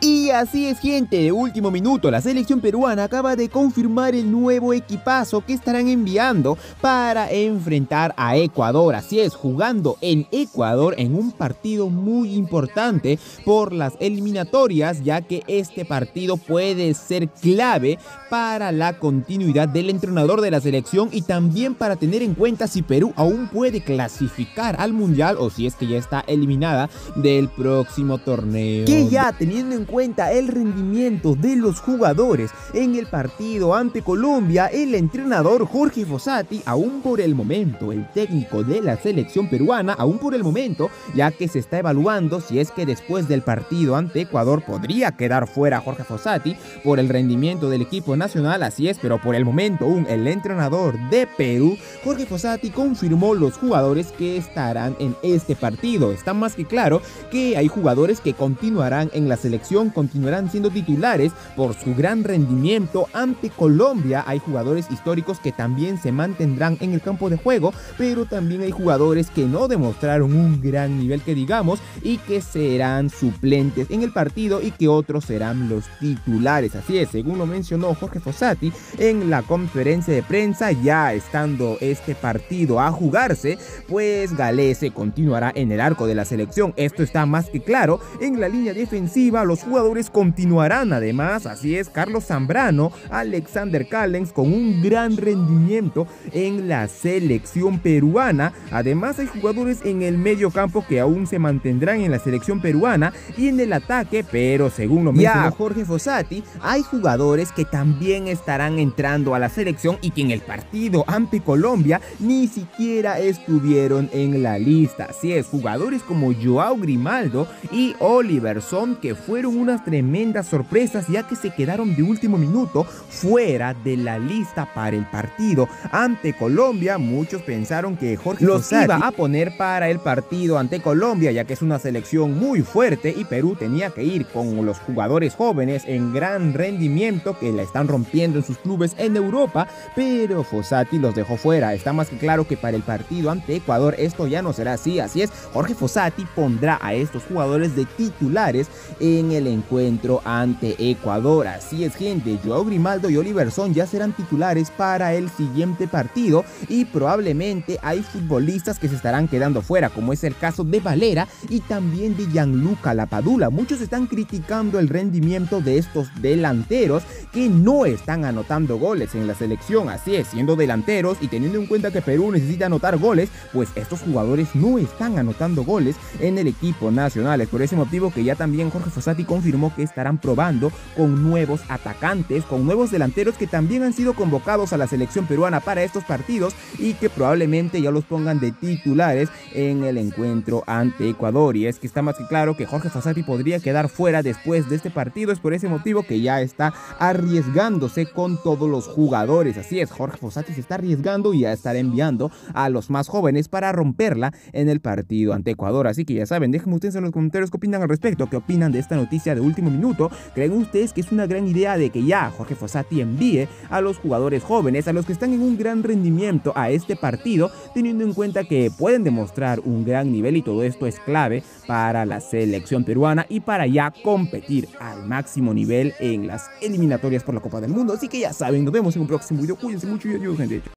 Y así es, gente, de último minuto, la selección peruana acaba de confirmar el nuevo equipazo que estarán enviando para enfrentar a Ecuador. Así es, jugando en Ecuador en un partido muy importante por las eliminatorias, ya que este partido puede ser clave para la continuidad del entrenador de la selección y también para tener en cuenta si Perú aún puede clasificar al Mundial o si es que ya está eliminada del próximo torneo. Que ya teniendo en cuenta el rendimiento de los jugadores en el partido ante Colombia, el entrenador Jorge Fossati, aún por el momento, el técnico de la selección peruana, aún por el momento, ya que se está evaluando si es que después del partido ante Ecuador podría quedar fuera Jorge Fossati por el rendimiento del equipo nacional, así es, pero por el momento aún el entrenador de Perú, Jorge Fossati, confirmó los jugadores que estarán en este partido. Está más que claro que hay jugadores que continuarán en la selección, continuarán siendo titulares por su gran rendimiento ante Colombia. Hay jugadores históricos que también se mantendrán en el campo de juego, pero también hay jugadores que no demostraron un gran nivel que digamos y que serán suplentes en el partido y que otros serán los titulares. Así es, según lo mencionó Jorge Fossati en la conferencia de prensa, ya estando este partido a jugarse, pues Galese continuará en el arco de la selección. Esto está más que claro. En la línea defensiva los jugadores continuarán además, así es, Carlos Zambrano, Alexander Callens con un gran rendimiento en la selección peruana. Además hay jugadores en el medio campo que aún se mantendrán en la selección peruana y en el ataque, pero según lo mencionó Jorge Fossati, hay jugadores que también estarán entrando a la selección y que en el partido ante Colombia ni siquiera estuvieron en la lista. Así es, jugadores como Joao Grimaldo y Oliver Son, que fueron unas tremendas sorpresas ya que se quedaron de último minuto fuera de la lista para el partido ante Colombia. Muchos pensaron que Jorge Fossati iba a poner para el partido ante Colombia, ya que es una selección muy fuerte y Perú tenía que ir con los jugadores jóvenes en gran rendimiento que la están rompiendo en sus clubes en Europa, pero Fossati los dejó fuera. Está más que claro que para el partido ante Ecuador esto ya no será así. Así es, Jorge Fossati pondrá a estos jugadores de titulares en el encuentro ante Ecuador. Así es, gente, Joao Grimaldo y Oliver Son ya serán titulares para el siguiente partido y probablemente hay futbolistas que se estarán quedando fuera, como es el caso de Valera y también de Gianluca Lapadula. Muchos están criticando el rendimiento de estos delanteros que no están anotando goles en la selección. Así es, siendo delanteros y teniendo en cuenta que Perú necesita anotar goles, pues estos jugadores no están anotando goles en el equipo nacional. Es por ese motivo que ya también Jorge Fossati confirmó que estarán probando con nuevos atacantes, con nuevos delanteros que también han sido convocados a la selección peruana para estos partidos y que probablemente ya los pongan de titulares en el encuentro ante Ecuador. Y es que está más que claro que Jorge Fossati podría quedar fuera después de este partido. Es por ese motivo que ya está arriesgándose con todos los jugadores. Así es, Jorge Fossati se está arriesgando y ya estará enviando a los más jóvenes para romperla en el partido ante Ecuador. Así que ya saben, déjenme ustedes en los comentarios qué opinan al respecto, qué opinan de esta noticia de último minuto. ¿Creen ustedes que es una gran idea de que ya Jorge Fossati envíe a los jugadores jóvenes, a los que están en un gran rendimiento a este partido, teniendo en cuenta que pueden demostrar un gran nivel y todo esto es clave para la selección peruana y para ya competir al máximo nivel en las eliminatorias por la Copa del Mundo? Así que ya saben, nos vemos en un próximo video. Cuídense mucho y adiós, gente.